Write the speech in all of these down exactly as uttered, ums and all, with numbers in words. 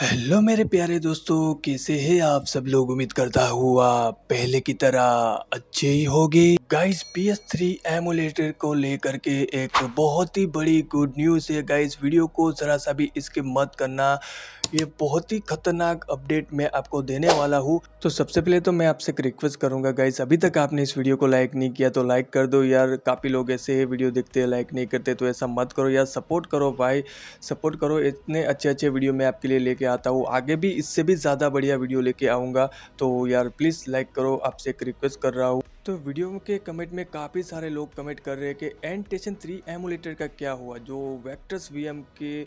Hello मेरे प्यारे दोस्तों, कैसे हैं आप सब लोग। उम्मीद करता हूँ आप पहले की तरह अच्छे ही होंगे। Guys P S three emulator को लेकर के एक बहुत ही बड़ी गुड न्यूज़ है। गाइस वीडियो को ज़रा सा भी स्किप मत करना, ये बहुत ही खतरनाक अपडेट मैं आपको देने वाला हूँ। तो सबसे पहले तो मैं आपसे एक रिक्वेस्ट करूंगा गाइस, अभी तक आपने इस वीडियो को लाइक नहीं किया तो लाइक कर दो यार। काफ़ी लोग ऐसे हैं वीडियो देखते हैं लाइक नहीं करते, तो ऐसा मत करो यार। सपोर्ट करो भाई, सपोर्ट करो। इतने अच्छे अच्छे वीडियो मैं आपके लिए लेके आता हूँ, आगे भी इससे भी ज़्यादा बढ़िया वीडियो लेके आऊँगा। तो यार प्लीज़ लाइक करो, आपसे एक रिक्वेस्ट कर रहा हूँ। तो वीडियो के कमेंट में काफ़ी सारे लोग कमेंट कर रहे हैं कि एनटेशन थ्री एमुलेटर का क्या हुआ। जो वेक्टर्स वीएम के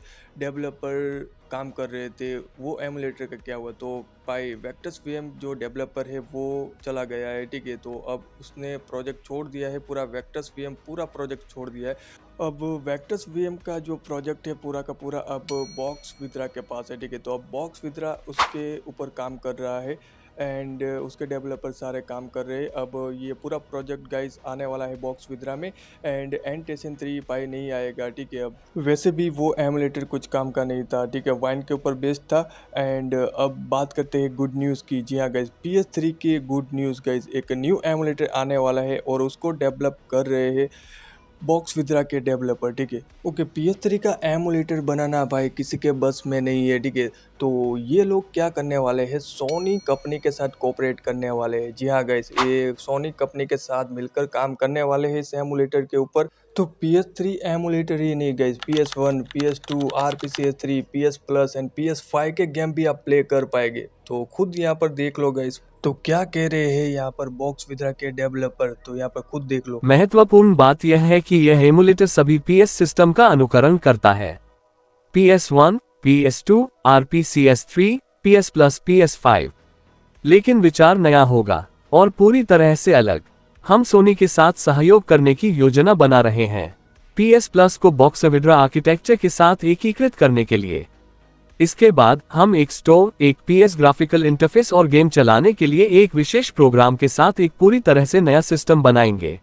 डेवलपर काम कर रहे थे वो एमुलेटर का क्या हुआ। तो भाई वेक्टर्स वीएम जो डेवलपर है वो चला गया है, ठीक है। तो अब उसने प्रोजेक्ट छोड़ दिया है, पूरा वेक्टर्स वीएम पूरा प्रोजेक्ट छोड़ दिया है। अब वेक्टर्स वीएम का जो प्रोजेक्ट है पूरा का पूरा अब बॉक्स विद्रा के पास है, ठीक है। तो अब बॉक्स विद्रा उसके ऊपर काम कर रहा है एंड उसके डेवलपर सारे काम कर रहे हैं। अब ये पूरा प्रोजेक्ट गाइस आने वाला है बॉक्स विद्रा में एंड एनटेशन थ्री पाई नहीं आएगा, ठीक है। अब वैसे भी वो एमुलेटर कुछ काम का नहीं था, ठीक है, वाइन के ऊपर बेस्ड था। एंड अब बात करते हैं गुड न्यूज़ की। जी हाँ गाइस, पी एस थ्री की गुड न्यूज़ गाइस, एक न्यू एमुलेटर आने वाला है और उसको डेवलप कर रहे हैं बॉक्स विद्रा के डेवलपर, ठीक है। ओके, पी एस थ्री का एमुलेटर बनाना भाई किसी के बस में नहीं है, ठीक है। तो ये लोग क्या करने वाले हैं, सोनी कंपनी के साथ कोऑपरेट करने वाले हैं। जी हाँ गाइस, ये सोनी कंपनी के साथ मिलकर काम करने वाले हैं इस एमुलेटर के ऊपर। तो पी एस थ्री एमुलेटर ही नहीं guys, P S one, P S two, R P C S three, P S plus and P S five के गेम भी आप प्ले कर पाएंगे। तो खुद यहाँ पर देख लो गाइस। तो क्या कह रहे हैं यहाँ पर बॉक्स विद्रा के डेवलपर, तो यहाँ पर खुद देख लो। महत्वपूर्ण बात यह है कि यह एमुलेटर सभी पी एस सिस्टम का अनुकरण करता है। P S one, P S two, R P C S three, P S plus, P S five. लेकिन विचार नया होगा और पूरी तरह से अलग। हम सोनी के साथ सहयोग करने की योजना बना रहे हैं पी एस प्लस को बॉक्स विद्रा आर्किटेक्चर के साथ एकीकृत करने के लिए। इसके बाद हम एक स्टोर, एक पी एस ग्राफिकल इंटरफेस और गेम चलाने के लिए एक विशेष प्रोग्राम के साथ एक पूरी तरह से नया सिस्टम बनाएंगे।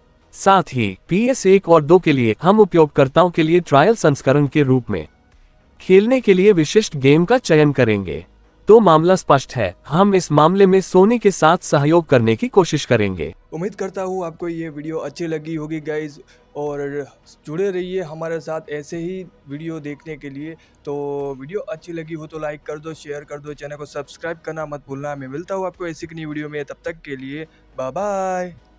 साथ ही पी एस वन और दो के लिए हम उपयोगकर्ताओं के लिए ट्रायल संस्करण के रूप में खेलने के लिए विशिष्ट गेम का चयन करेंगे। तो मामला स्पष्ट है, हम इस मामले में सोनी के साथ सहयोग करने की कोशिश करेंगे। उम्मीद करता हूँ आपको ये वीडियो अच्छी लगी होगी गाइज, और जुड़े रहिए हमारे साथ ऐसे ही वीडियो देखने के लिए। तो वीडियो अच्छी लगी हो तो लाइक कर दो, शेयर कर दो, चैनल को सब्सक्राइब करना मत भूलना। मैं मिलता हूँ आपको ऐसी की नई वीडियो में, तब तक के लिए बाय बाय।